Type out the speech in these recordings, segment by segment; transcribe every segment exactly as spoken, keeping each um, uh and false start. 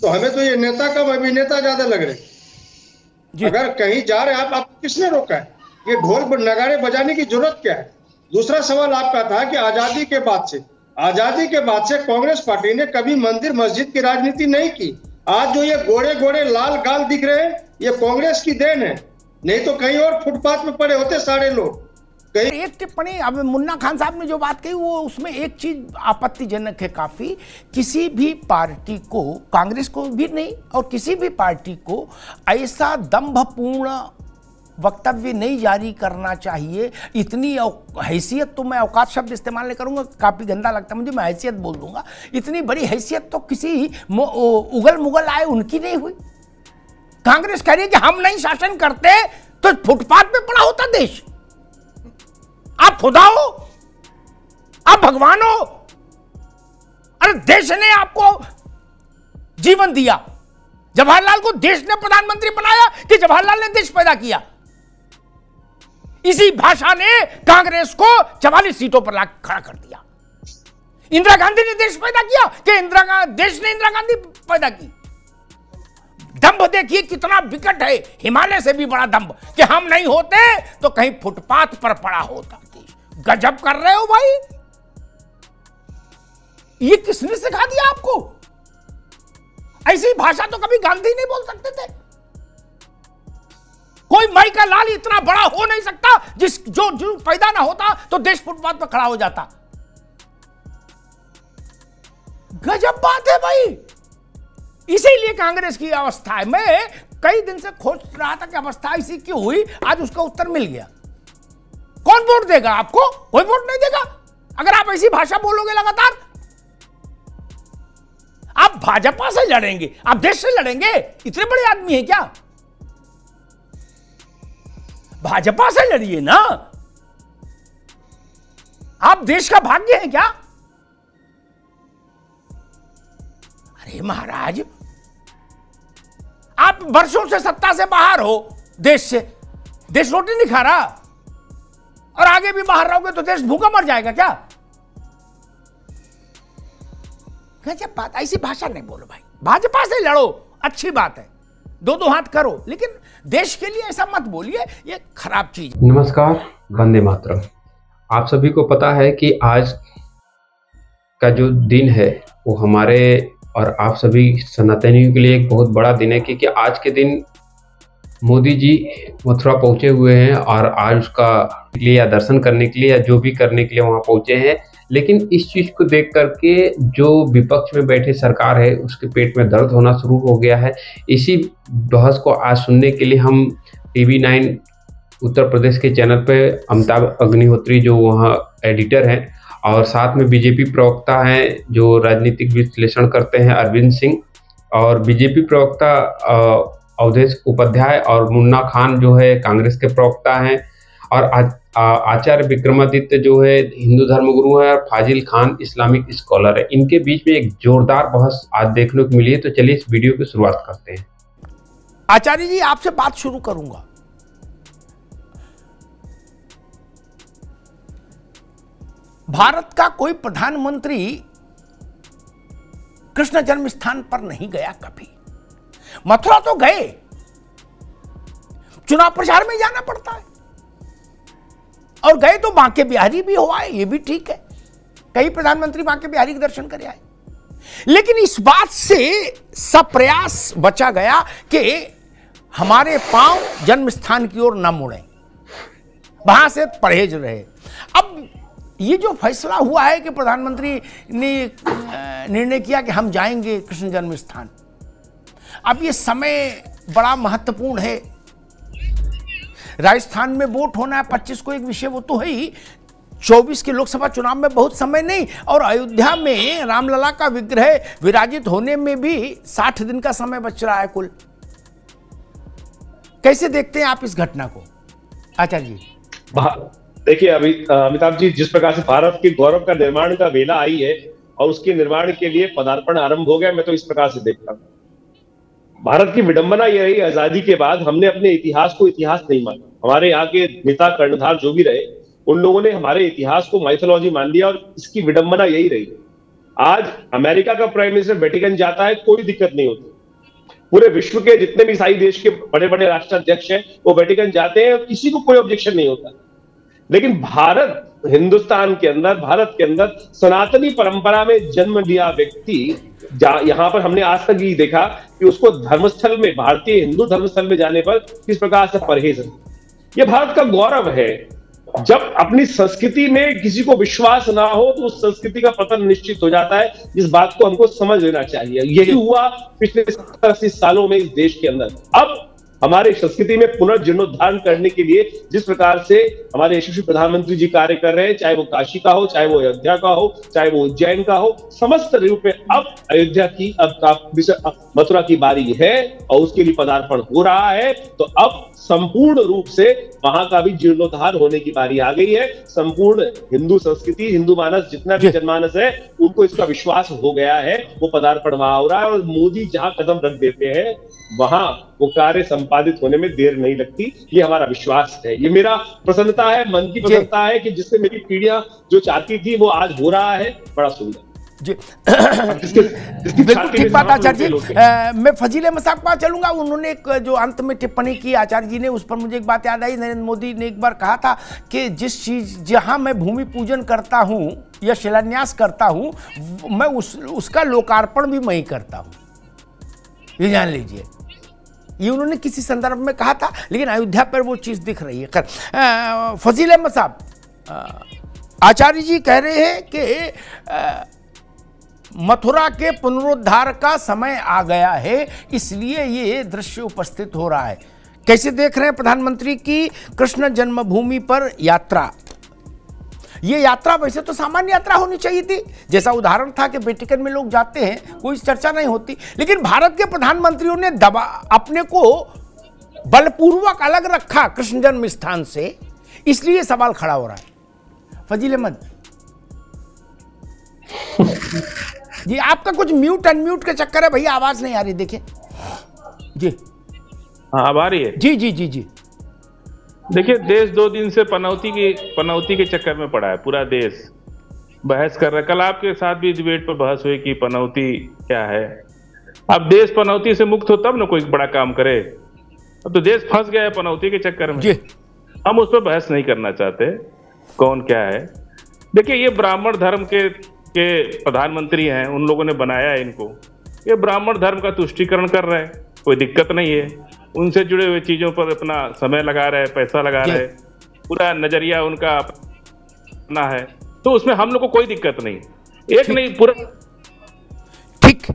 तो हमें तो ये नेता कम अभिनेता ज्यादा लग रहे। अगर कहीं जा रहे आप, आपको किसने रोका है? ये ढोल नगाड़े बजाने की जरूरत क्या है? दूसरा सवाल आपका था कि आजादी के बाद से आजादी के बाद से कांग्रेस पार्टी ने कभी मंदिर मस्जिद की राजनीति नहीं की। आज जो ये गोरे गोरे लाल गाल दिख रहे हैं, ये कांग्रेस की देन है, नहीं तो कहीं और फुटपाथ में पड़े होते सारे लोग। एक टिप्पणी अब मुन्ना खान साहब ने जो बात कही वो उसमें एक चीज आपत्तिजनक है काफी। किसी भी पार्टी को, कांग्रेस को भी नहीं और किसी भी पार्टी को ऐसा दंभपूर्ण वक्तव्य नहीं जारी करना चाहिए। इतनी हैसियत, तो मैं औकात शब्द इस्तेमाल नहीं करूंगा, काफी गंदा लगता है मुझे, मैं हैसियत बोल दूंगा। इतनी बड़ी हैसियत तो किसी उगल मुगल आए उनकी नहीं हुई। कांग्रेस कह रही है कि हम नहीं शासन करते तो फुटपाथ पे पड़ा होता देश। आप खुदा हो, आप भगवान हो। अरे देश ने आपको जीवन दिया। जवाहरलाल को देश ने प्रधानमंत्री बनाया कि जवाहरलाल ने देश पैदा किया? इसी भाषा ने कांग्रेस को चवालीस सीटों पर ला खड़ा कर दिया। इंदिरा गांधी ने देश पैदा किया कि इंदिरा देश ने इंदिरा गांधी पैदा की? दंभ देखिए कितना विकट है, हिमालय से भी बड़ा दंभ कि हम नहीं होते तो कहीं फुटपाथ पर पड़ा होता। गजब कर रहे हो भाई, ये किसने सिखा दिया आपको? ऐसी भाषा तो कभी गांधी नहीं बोल सकते थे। कोई माई का लाल इतना बड़ा हो नहीं सकता जिस जो जो पैदा ना होता तो देश फुटपाथ पर खड़ा हो जाता। गजब बात है भाई। इसीलिए कांग्रेस की अवस्था है। मैं कई दिन से खोज रहा था कि अवस्था ऐसी क्यों हुई, आज उसका उत्तर मिल गया। कौन वोट देगा आपको? कोई वोट नहीं देगा अगर आप ऐसी भाषा बोलोगे लगातार। आप भाजपा से लड़ेंगे, आप देश से लड़ेंगे? इतने बड़े आदमी हैं क्या? भाजपा से लड़िए ना। आप देश का भाग्य है क्या? अरे महाराज, आप वर्षों से सत्ता से बाहर हो, देश से। देश रोटी नहीं खा रहा और आगे भी बाहर रहोगे तो देश भूखा मर जाएगा क्या? गजब बात। ऐसी भाषा नहीं बोलो भाई। भाजपा से लड़ो, अच्छी बात है, दो दो हाथ करो, लेकिन देश के लिए ऐसा मत बोलिए, ये खराब चीज। नमस्कार, वंदे मातरम। आप सभी को पता है कि आज का जो दिन है वो हमारे और आप सभी सनातनियों के लिए एक बहुत बड़ा दिन है, क्योंकि आज के दिन मोदी जी मथुरा पहुंचे हुए हैं और आज उसका लिए या दर्शन करने के लिए या जो भी करने के लिए वहां पहुंचे हैं। लेकिन इस चीज को देख करके जो विपक्ष में बैठे सरकार है उसके पेट में दर्द होना शुरू हो गया है। इसी बहस को आज सुनने के लिए हम टीवी नाइन उत्तर प्रदेश के चैनल पे अमिताभ अग्निहोत्री जो वहाँ एडिटर हैं और साथ में बीजेपी प्रवक्ता हैं जो राजनीतिक विश्लेषण करते हैं अरविंद सिंह, और बीजेपी प्रवक्ता अवधेश उपाध्याय और मुन्ना खान जो है कांग्रेस के प्रवक्ता हैं, और आचार्य विक्रमादित्य जो है हिंदू धर्मगुरु है और फाजिल खान इस्लामिक स्कॉलर है। इनके बीच में एक जोरदार बहस आज देखने को मिली है। तो चलिए इस वीडियो की शुरुआत करते हैं। आचार्य जी, आपसे बात शुरू करूंगा। भारत का कोई प्रधानमंत्री कृष्ण जन्म स्थान पर नहीं गया कभी। मथुरा तो गए, चुनाव प्रचार में जाना पड़ता है, और गए तो बांके बिहारी भी हो आए, ये भी ठीक है। कई प्रधानमंत्री बांके बिहारी के दर्शन करे आए। लेकिन इस बात से सब प्रयास बचा गया कि हमारे पांव जन्म स्थान की ओर न मुड़े, वहां से परहेज रहे। अब ये जो फैसला हुआ है कि प्रधानमंत्री ने निर्णय किया कि हम जाएंगे कृष्ण जन्म स्थान, अब ये समय बड़ा महत्वपूर्ण है। राजस्थान में वोट होना है पच्चीस को, एक विषय वो तो है ही। चौबीस के लोकसभा चुनाव में बहुत समय नहीं, और अयोध्या में रामलला का विग्रह विराजित होने में भी साठ दिन का समय बच रहा है कुल। कैसे देखते हैं आप इस घटना को आचार्य जी? देखिए अभी अमिताभ जी, जिस प्रकार से भारत के गौरव का निर्माण का वेला आई है और उसके निर्माण के लिए पदार्पण आरंभ हो गया, मैं तो इस प्रकार से देखता हूं। भारत की विडंबना यह रही, आजादी के बाद हमने अपने इतिहास को इतिहास नहीं माना। हमारे यहाँ के नेता कर्णधार जो भी रहे, उन लोगों ने हमारे इतिहास को माइथोलॉजी मान लिया, और इसकी विडंबना यही रही। आज अमेरिका का प्राइम मिनिस्टर वेटिकन जाता है, कोई दिक्कत नहीं होती। पूरे विश्व के जितने भी ईसाई देश के बड़े बड़े राष्ट्राध्यक्ष हैं वो वेटिकन जाते हैं और किसी को कोई ऑब्जेक्शन नहीं होता। लेकिन भारत, हिंदुस्तान के अंदर, भारत के अंदर सनातनी परंपरा में जन्म लिया व्यक्ति, यहां पर हमने आज तक ये देखा कि उसको धर्मस्थल में, भारतीय हिंदू धर्मस्थल में जाने पर किस प्रकार से परहेज है। यह भारत का गौरव है। जब अपनी संस्कृति में किसी को विश्वास ना हो तो उस संस्कृति का पतन निश्चित हो जाता है। इस बात को हमको समझ लेना चाहिए। यही हुआ पिछले सत्तर अस्सी सालों में इस देश के अंदर। अब हमारे संस्कृति में पुनर्जीर्णोद्धार करने के लिए जिस प्रकार से हमारे यशस्वी प्रधानमंत्री जी कार्य कर रहे हैं, चाहे वो काशी का हो, चाहे वो अयोध्या का हो, चाहे वो उज्जैन का हो, समस्त रूप में अब अयोध्या की, अब मथुरा की बारी है और उसके लिए पदार्पण हो रहा है। तो अब संपूर्ण रूप से वहां का भी जीर्णोद्धार होने की बारी आ गई है। संपूर्ण हिंदू संस्कृति, हिंदू मानस, जितना भी जनमानस है, उनको इसका विश्वास हो गया है। वो पदार्पण वहां हो रहा है और मोदी जहां कदम रख देते हैं वहां वो कार्य संपादित होने में देर नहीं लगती। ये हमारा विश्वास है, ये मेरा प्रसन्नता है, मन की प्रसन्नता है कि जिससे मेरी पीढ़ियां जो चाहती थी वो आज हो रहा है। बड़ा सुंदर जी। बिल्कुल ठीक बात आचार्य जी। मैं फजील अहमद साहब के पास चलूंगा। उन्होंने एक जो अंत में टिप्पणी की आचार्य जी ने, उस पर मुझे एक बात याद आई। नरेंद्र मोदी ने एक बार कहा था कि जिस चीज, जहां मैं भूमि पूजन करता हूं या शिलान्यास करता हूं, मैं उस उसका लोकार्पण भी मैं ही करता हूं, ये जान लीजिए। ये उन्होंने किसी संदर्भ में कहा था, लेकिन अयोध्या पर वो चीज दिख रही है। खैर, फजील अहमद साहब, आचार्य जी कह रहे हैं कि मथुरा के पुनरुद्धार का समय आ गया है, इसलिए ये दृश्य उपस्थित हो रहा है। कैसे देख रहे हैं प्रधानमंत्री की कृष्ण जन्मभूमि पर यात्रा? ये यात्रा वैसे तो सामान्य यात्रा होनी चाहिए थी, जैसा उदाहरण था कि वेटिकन में लोग जाते हैं, कोई चर्चा नहीं होती। लेकिन भारत के प्रधानमंत्रियों ने दबा अपने को बलपूर्वक अलग रखा कृष्ण जन्म स्थान से, इसलिए सवाल खड़ा हो रहा है। फजील अहमद जी, आपका कुछ म्यूट अनम्यूट का चक्कर है भैया, आवाज नहीं आ रही, देखिए जी। हाँ, अब आ रही है? जी जी जी जी। देखिए, देश दो दिन से पनौती की पनौती के चक्कर में पड़ा है। पूरा देश बहस कर रहा है। कल आपके साथ भी डिबेट पर बहस हुई कि पनौती क्या है। अब देश पनौती से मुक्त हो तब ना कोई बड़ा काम करे। अब तो देश फंस गया है पनौती के चक्कर में। जी। हम उस पर बहस नहीं करना चाहते कौन क्या है। देखिए, ये ब्राह्मण धर्म के के प्रधानमंत्री हैं, उन लोगों ने बनाया है इनको। ये ब्राह्मण धर्म का तुष्टीकरण कर रहे हैं, कोई दिक्कत नहीं है। उनसे जुड़े हुए चीजों पर अपना समय लगा रहे, पैसा लगा रहे, पूरा नजरिया उनका अपना है, तो उसमें हम लोग को कोई दिक्कत नहीं। एक नहीं, पूरा ठीक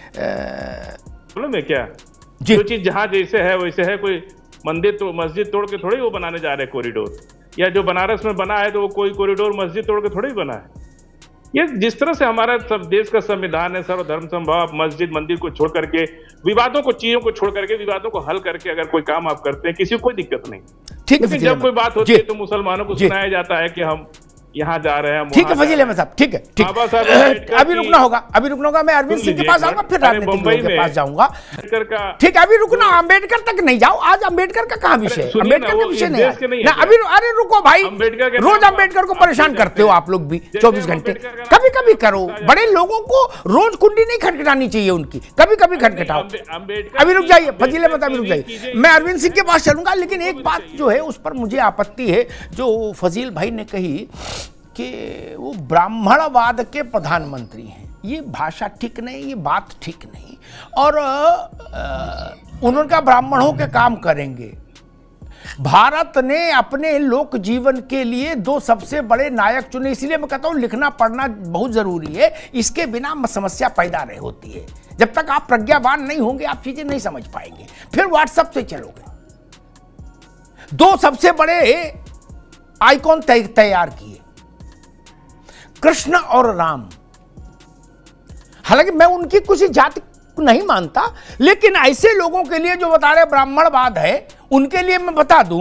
में क्या जो चीज जहां जैसे है वैसे है। कोई मंदिर तो मस्जिद तोड़ के थोड़ी वो बनाने जा रहे कॉरिडोर, या जो बनारस में बना है तो वो कोई कॉरिडोर मस्जिद तोड़ के थोड़ी बना है। ये जिस तरह से हमारा सब देश का संविधान है, सर्वधर्म समभाव, मस्जिद मंदिर को छोड़ करके, विवादों को, चीजों को छोड़ करके, विवादों को हल करके अगर कोई काम आप करते हैं, किसी को कोई दिक्कत नहीं। ठीक है, लेकिन जब कोई बात होती है तो मुसलमानों को सुनाया जाता है कि हम यहाँ जा रहे हैं। ठीक है फजील अहमद साहब, ठीक है, ठीक है। अभी रुकना होगा, अभी रुकना होगा। मैं अरविंद सिंह के पास आऊंगा, फिर राजनीतिज्ञों के पास जाऊंगा। ठीक है, अभी रुकना, अम्बेडकर तक नहीं जाओ। आज अम्बेडकर का कहाँ विषय है? अम्बेडकर का विषय नहीं है। अभी अरे रुको भाई, रोज अम्बेडकर को परेशान करते हो आप लोग भी चौबीस घंटे। कभी कभी करो, बड़े लोगों को रोज कुंडी नहीं खटखटानी चाहिए उनकी, कभी कभी खटखटाओ। अभी रुक जाइए फजील अहमद, अभी रुक जाइए। मैं अरविंद सिंह के पास चलूंगा, लेकिन एक बात जो है उस पर मुझे आपत्ति है, जो फजील भाई ने कही कि वो ब्राह्मणवाद के प्रधानमंत्री हैं। ये भाषा ठीक नहीं, ये बात ठीक नहीं। और उनका ब्राह्मणों के काम करेंगे। भारत ने अपने लोक जीवन के लिए दो सबसे बड़े नायक चुने, इसलिए मैं कहता हूं लिखना पढ़ना बहुत जरूरी है। इसके बिना समस्या पैदा नहीं होती है। जब तक आप प्रज्ञावान नहीं होंगे आप चीजें नहीं समझ पाएंगे, फिर व्हाट्सएप से चलोगे। दो सबसे बड़े आइकॉन तैयार किए, कृष्ण और राम। हालांकि मैं उनकी कुछ जाति नहीं मानता, लेकिन ऐसे लोगों के लिए जो बता रहे ब्राह्मणवाद है, उनके लिए मैं बता दूं,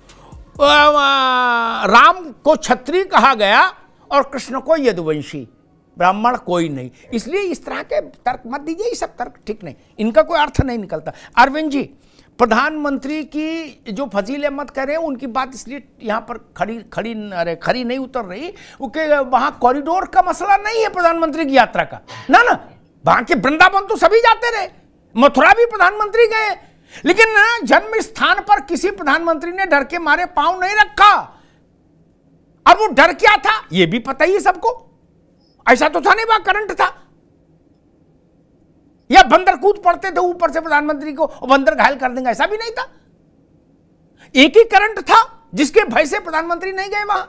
राम को क्षत्रिय कहा गया और कृष्ण को यदुवंशी, ब्राह्मण कोई नहीं। इसलिए इस तरह के तर्क मत दीजिए, ये सब तर्क ठीक नहीं, इनका कोई अर्थ नहीं निकलता। अरविंद जी, प्रधानमंत्री की जो फजील अहमद कह रहे हैं उनकी बात इसलिए यहाँ पर खड़ी खड़ी अरे खड़ी नहीं उतर रही क्योंकि वहाँ कॉरिडोर का मसला नहीं है प्रधानमंत्री की यात्रा का। ना ना, वहाँ के वृंदावन तो सभी जाते रहे, मथुरा भी प्रधानमंत्री गए, लेकिन जन्म स्थान पर किसी प्रधानमंत्री ने डर के मारे पांव नहीं रखा। अब वो डर क्या था ये भी पता ही है सबको। ऐसा तो था नहीं वहां करंट था, या बंदर कूद पड़ते थे ऊपर से प्रधानमंत्री को और बंदर घायल कर देंगे, ऐसा भी नहीं था। एक ही करंट था जिसके भय से प्रधानमंत्री नहीं गए वहां।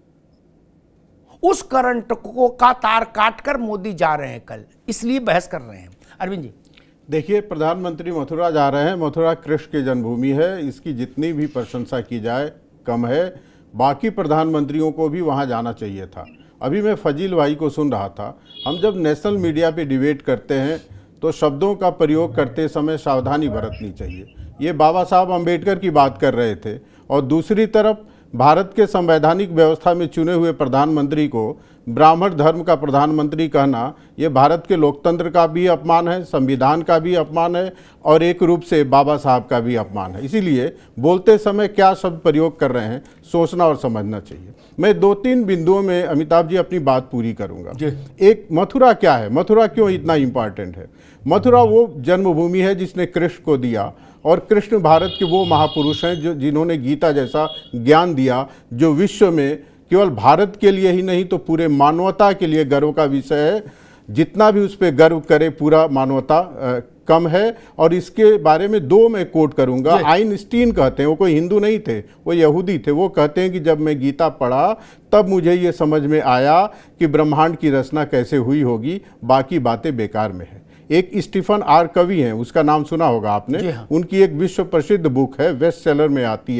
उस करंट को का तार काटकर मोदी जा रहे हैं कल, इसलिए बहस कर रहे हैं। अरविंद जी देखिए, प्रधानमंत्री मथुरा जा रहे हैं। मथुरा कृष्ण की जन्मभूमि है, इसकी जितनी भी प्रशंसा की जाए कम है। बाकी प्रधानमंत्रियों को भी वहां जाना चाहिए था। अभी मैं फजील भाई को सुन रहा था, हम जब नेशनल मीडिया पे डिबेट करते हैं तो शब्दों का प्रयोग करते समय सावधानी बरतनी चाहिए। ये बाबा साहब अम्बेडकर की बात कर रहे थे, और दूसरी तरफ भारत के संवैधानिक व्यवस्था में चुने हुए प्रधानमंत्री को ब्राह्मण धर्म का प्रधानमंत्री कहना, ये भारत के लोकतंत्र का भी अपमान है, संविधान का भी अपमान है, और एक रूप से बाबा साहब का भी अपमान है। इसीलिए बोलते समय क्या शब्द प्रयोग कर रहे हैं सोचना और समझना चाहिए। मैं दो तीन बिंदुओं में अमिताभ जी अपनी बात पूरी करूंगा। एक, मथुरा क्या है, मथुरा क्यों इतना इम्पॉर्टेंट है? मथुरा वो जन्मभूमि है जिसने कृष्ण को दिया, और कृष्ण भारत के वो महापुरुष हैं जो जिन्होंने गीता जैसा ज्ञान दिया, जो विश्व में केवल भारत के लिए ही नहीं तो पूरे मानवता के लिए गर्व का विषय है। जितना भी उस पर गर्व करे पूरा मानवता आ, कम है। और इसके बारे में दो मैं कोट करूंगा। आइंस्टीन कहते हैं, वो कोई हिंदू नहीं थे, वो यहूदी थे। वो कहते हैं कि जब मैं गीता पढ़ा तब मुझे ये समझ में आया कि ब्रह्मांड की रचना कैसे हुई होगी, बाकी बातें बेकार में है। एक स्टीफन आर कवि हैं, उसका नाम सुना होगा आपने। हाँ। उनकी एक विश्व प्रसिद्ध बुक है, बेस्ट सेलर में आती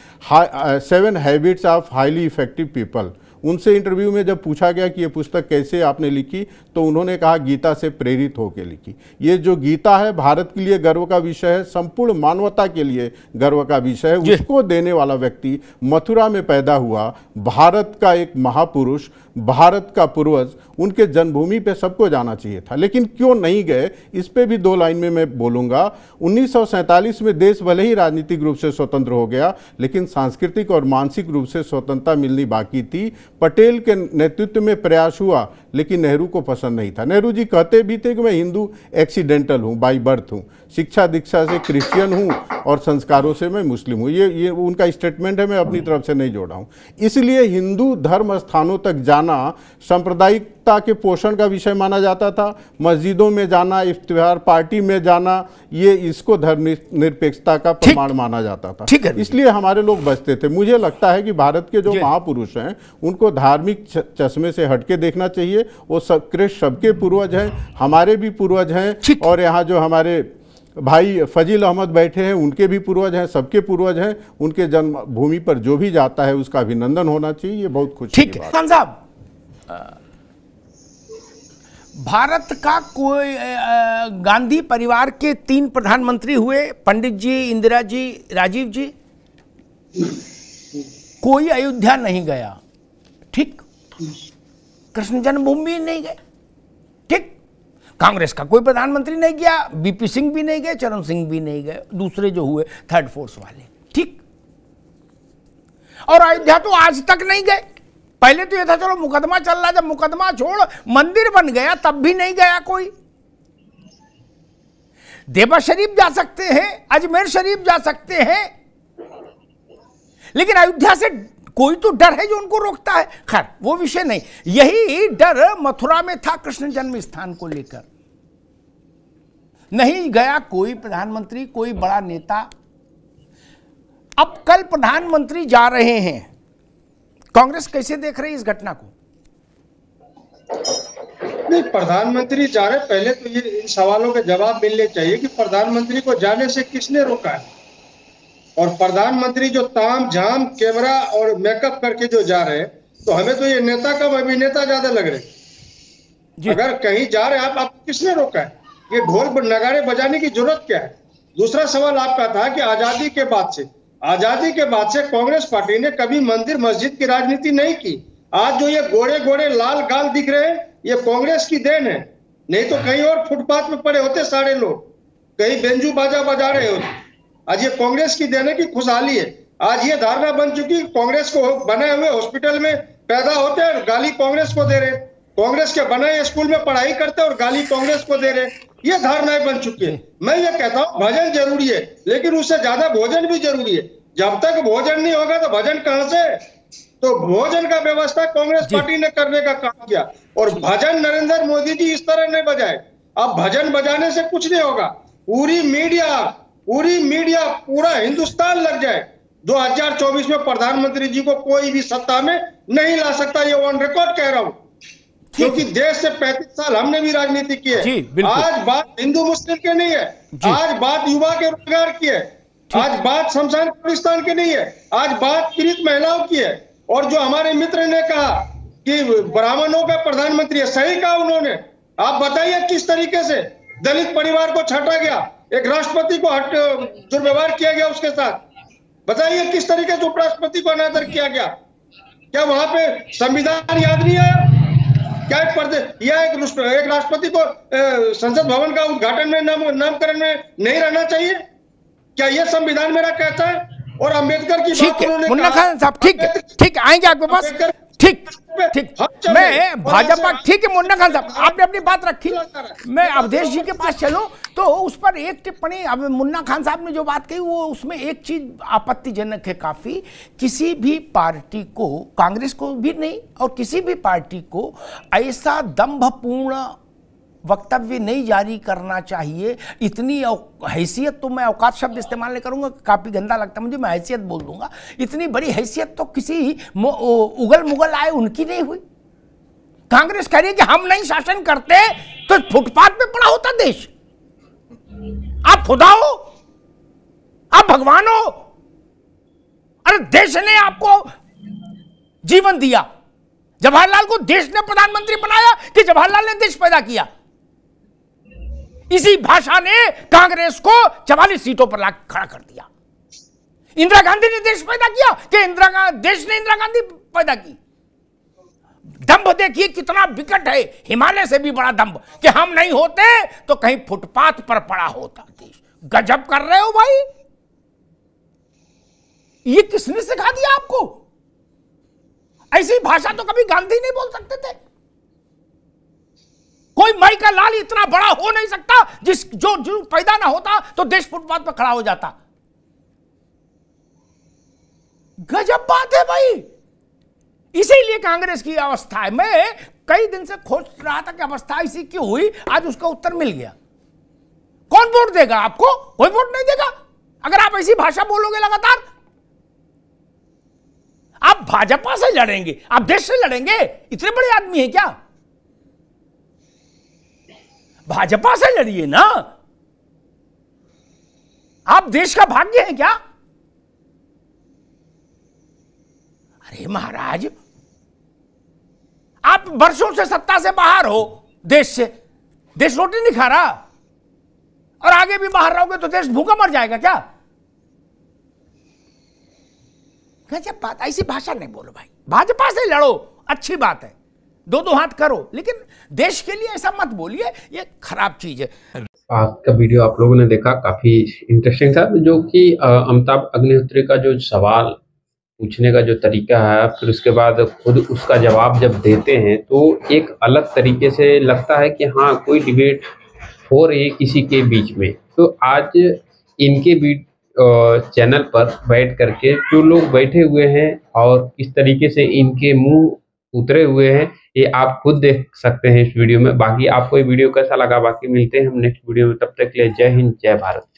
है, seven habits of highly effective people. उनसे इंटरव्यू में जब पूछा गया कि ये पुस्तक कैसे आपने लिखी, तो उन्होंने कहा गीता से प्रेरित होकर लिखी। ये जो गीता है भारत के लिए गर्व का विषय है, संपूर्ण मानवता के लिए गर्व का विषय है। उसको देने वाला व्यक्ति मथुरा में पैदा हुआ, भारत का एक महापुरुष, भारत का पूर्वज, उनके जन्मभूमि पे सबको जाना चाहिए था। लेकिन क्यों नहीं गए, इस पे भी दो लाइन में मैं बोलूँगा। उन्नीस सौ सैंतालीस में देश भले ही राजनीतिक रूप से स्वतंत्र हो गया, लेकिन सांस्कृतिक और मानसिक रूप से स्वतंत्रता मिलनी बाकी थी। पटेल के नेतृत्व में प्रयास हुआ, लेकिन नेहरू को पसंद नहीं था। नेहरू जी कहते भी थे कि मैं हिंदू एक्सीडेंटल हूँ, बाई बर्थ हूँ, शिक्षा दीक्षा से क्रिश्चियन हूँ और संस्कारों से मैं मुस्लिम हूँ। ये ये उनका स्टेटमेंट है, मैं अपनी तरफ से नहीं जोड़ा हूँ। इसलिए हिंदू धर्म स्थानों तक जाना सांप्रदायिकता के पोषण का विषय माना जाता था। मस्जिदों में जाना, इफ्तिखार पार्टी में जाना, ये इसको धर्म निरपेक्षता का प्रमाण माना जाता था। इसलिए हमारे लोग बचते थे। मुझे लगता है कि भारत के जो महापुरुष हैं उनको धार्मिक चश्मे से हटके देखना चाहिए। वो सब कृष्ण सबके पूर्वज हैं, हमारे भी पूर्वज हैं, और यहाँ जो हमारे भाई फजील अहमद बैठे हैं उनके भी पूर्वज हैं, सबके पूर्वज हैं। उनके जन्मभूमि पर जो भी जाता है उसका अभिनंदन होना चाहिए। ये बहुत खुशी की बात है। खान साहब, भारत का कोई गांधी परिवार के तीन प्रधानमंत्री हुए, पंडित जी, इंदिरा जी, राजीव जी। कोई अयोध्या नहीं गया, ठीक। कृष्ण जन्मभूमि नहीं गए, ठीक। कांग्रेस का कोई प्रधानमंत्री नहीं गया, बीपी सिंह भी नहीं गए, चरण सिंह भी नहीं गए, दूसरे जो हुए थर्ड फोर्स वाले, ठीक। और अयोध्या तो आज तक नहीं गए। पहले तो ये था चलो मुकदमा चल रहा, जब मुकदमा छोड़ मंदिर बन गया तब भी नहीं गया कोई। देवा शरीफ जा सकते हैं, अजमेर शरीफ जा सकते हैं, लेकिन अयोध्या से कोई तो डर है जो उनको रोकता है। खैर वो विषय नहीं, यही डर मथुरा में था कृष्ण जन्म स्थान को लेकर। नहीं गया कोई प्रधानमंत्री, कोई बड़ा नेता। अब कल प्रधानमंत्री जा रहे हैं, कांग्रेस कैसे देख रही है इस घटना को? नहीं, प्रधानमंत्री जा रहे, पहले तो ये इन सवालों के जवाब मिलने चाहिए कि प्रधानमंत्री को जाने से किसने रोका है। और प्रधानमंत्री जो ताम झाम कैमरा और मेकअप करके जो जा रहे हैं, तो हमें तो ये नेता कम अभिनेता ज्यादा लग रहे। अगर कहीं जा रहे आप, आपको किसने रोका है? ये ढोल नगाड़े बजाने की जरूरत क्या है? दूसरा सवाल आपका था कि आजादी के बाद से आजादी के बाद से कांग्रेस पार्टी ने कभी मंदिर मस्जिद की राजनीति नहीं की। आज जो ये गोरे गोरे लाल गाल दिख रहे हैं, ये कांग्रेस की देन है। नहीं तो कहीं और फुटपाथ में पड़े होते सारे लोग, कहीं बेंजू बाजा बजा रहे होते। आज ये कांग्रेस की देन है कि खुशहाली है। आज ये धारणा बन चुकी, कांग्रेस को बने हुए हॉस्पिटल में पैदा होते हैं और गाली कांग्रेस को दे रहे, कांग्रेस के बनाए स्कूल में पढ़ाई करते और गाली कांग्रेस को दे रहे। ये धारणाएं बन चुकी है। मैं ये कहता हूँ भजन जरूरी है, लेकिन उससे ज्यादा भोजन भी जरूरी है। जब तक भोजन नहीं होगा तो भजन कहां से? तो भोजन का व्यवस्था कांग्रेस पार्टी ने करने का काम किया, और भजन नरेंद्र मोदी जी इस तरह नहीं बजाए। अब भजन बजाने से कुछ नहीं होगा। पूरी मीडिया पूरी मीडिया पूरा हिंदुस्तान लग जाए, दो हज़ार चौबीस में प्रधानमंत्री जी को कोई भी सत्ता में नहीं ला सकता। ये ऑन रिकॉर्ड कह रहा हूं, क्योंकि देश से पैंतीस साल हमने भी राजनीति की है। आज बात हिंदू मुस्लिम के नहीं है, आज बात युवा के रोजगार की है, आज बात शमशान कब्रिस्तान की नहीं है, आज बात पीड़ित महिलाओं की है। और जो हमारे मित्र ने कहा कि ब्राह्मणों का प्रधानमंत्री है, सही कहा उन्होंने। आप बताइए किस तरीके से दलित परिवार को छाटा गया, एक राष्ट्रपति को हट दुर्व्यवहार किया गया उसके साथ। बताइए किस तरीके से उपराष्ट्रपति को अनादर किया गया। क्या वहां पे संविधान याद नहीं आया? क्या एक प्रदेश या एक, एक राष्ट्रपति को संसद भवन का उद्घाटन में नाम नामकरण में नहीं रहना चाहिए? क्या ये संविधान मेरा कहता है? और अंबेडकर की बात उन्होंने मुन्ना खान साहब, ठीक है, ठीक आएंगे आपके पास, ठीक ठीक मैं भाजपा, ठीक है मुन्ना खान साहब, आपने अपनी बात रखी। मैं अवधेश जी के पास चलूं तो उस पर एक टिप्पणी, अब मुन्ना खान साहब ने जो बात कही वो उसमें एक चीज आपत्तिजनक है काफी। किसी भी पार्टी को, कांग्रेस को भी नहीं और किसी भी पार्टी को ऐसा दंभपूर्ण वक्तव्य नहीं जारी करना चाहिए। इतनी हैसियत, तो मैं औकात शब्द इस्तेमाल नहीं करूंगा, काफी गंदा लगता है मुझे, मैं हैसियत बोल दूंगा। इतनी बड़ी हैसियत तो किसी उगल मुगल आए उनकी नहीं हुई। कांग्रेस कह रही है कि हम नहीं शासन करते तो फुटपाथ पे पड़ा होता देश। आप खुदा हो, आप भगवान हो, अरे देश ने आपको जीवन दिया। जवाहरलाल को देश ने प्रधानमंत्री बनाया कि जवाहरलाल ने देश पैदा किया? इसी भाषा ने कांग्रेस को चवालीस सीटों पर ला खड़ा कर दिया। इंदिरा गांधी ने देश पैदा किया कि इंदिरा गांधी, देश ने इंदिरा गांधी पैदा की? दंभ देखिए कितना विकट है, हिमालय से भी बड़ा दंभ, कि हम नहीं होते तो कहीं फुटपाथ पर पड़ा होता देश। गजब कर रहे हो भाई, ये किसने सिखा दिया आपको? ऐसी भाषा तो कभी गांधी नहीं बोल सकते थे। कोई माई का लाल इतना बड़ा हो नहीं सकता जिस जो जो पैदा ना होता तो देश फुटपाथ पर खड़ा हो जाता। गजब बात है भाई। इसीलिए कांग्रेस की अवस्था है। मैं कई दिन से खोज रहा था कि अवस्था इसी क्यों हुई, आज उसका उत्तर मिल गया। कौन वोट देगा आपको? कोई वोट नहीं देगा अगर आप ऐसी भाषा बोलोगे लगातार। आप भाजपा से लड़ेंगे, आप देश से लड़ेंगे? इतने बड़े आदमी हैं क्या? भाजपा से लड़िए ना, आप देश का भाग्य है क्या? अरे महाराज, आप वर्षों से सत्ता से बाहर हो, देश से, देश रोटी नहीं खा रहा, और आगे भी बाहर रहोगे तो देश भूखा मर जाएगा क्या? गजब बात, ऐसी भाषा नहीं बोलो भाई। भाजपा से लड़ो, अच्छी बात है, दो दो हाथ करो, लेकिन देश के लिए ऐसा मत बोलिए, ये खराब चीज है। आज का वीडियो आप लोगों ने देखा, काफी इंटरेस्टिंग था। जो कि अमिताभ अग्निहोत्री का जो सवाल पूछने का जो तरीका है, फिर उसके बाद खुद उसका जवाब जब देते हैं तो एक अलग तरीके से लगता है कि हाँ कोई डिबेट हो रही है किसी के बीच में। तो आज इनके बीच चैनल पर बैठ करके जो लोग बैठे हुए हैं और किस तरीके से इनके मुंह उतरे हुए हैं, ये आप खुद देख सकते हैं इस वीडियो में। बाकी आपको ये वीडियो कैसा लगा, बाकी मिलते हैं हम नेक्स्ट वीडियो में। तब तक के लिए जय हिंद, जय भारत।